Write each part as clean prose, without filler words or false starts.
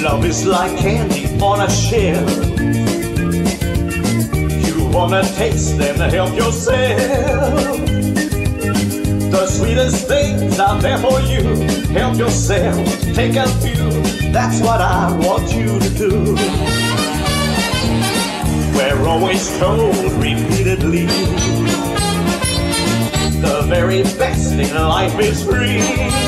Love is like candy on a shelf. You wanna taste and help yourself. The sweetest things are there for you. Help yourself, take a few. That's what I want you to do. We're always told repeatedly, the very best in life is free.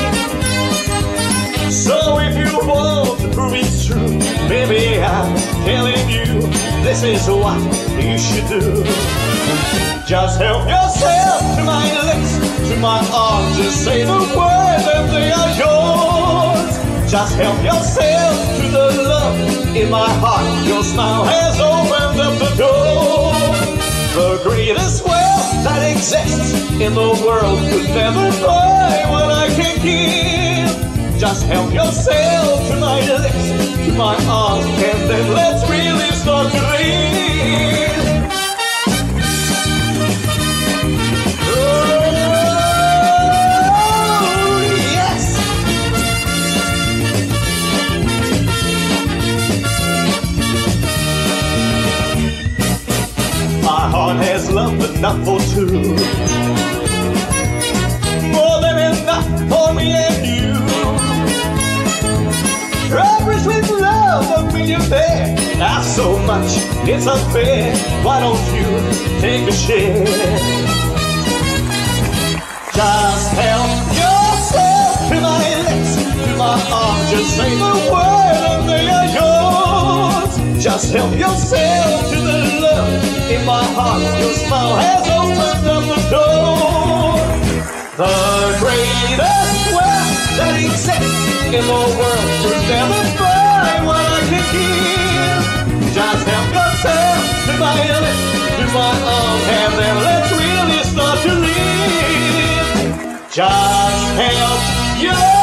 So if you want to prove it's true, baby, I'm telling you, this is what you should do. Just help yourself to my lips, to my arms, just say the words and they are yours. Just help yourself to the love in my heart. Your smile has opened up the door. The greatest wealth that exists in the world could never buy what I can give. Just help yourself to my lips, to my arms, and then let's really start to live. My heart has love enough for two, more than enough for me and you. Progress with love, but when you're there, not so much, it's unfair. Why don't you take a share? Just help yourself to my lips, to my arms, just say the word and they are yours. Just help yourself to the love in my heart. Your smile has opened up the door. The greatest wealth that exists in the world could never buy what I can give. Just help yourself to my lips, to my arms, and then let's really start to live. Just help yourself.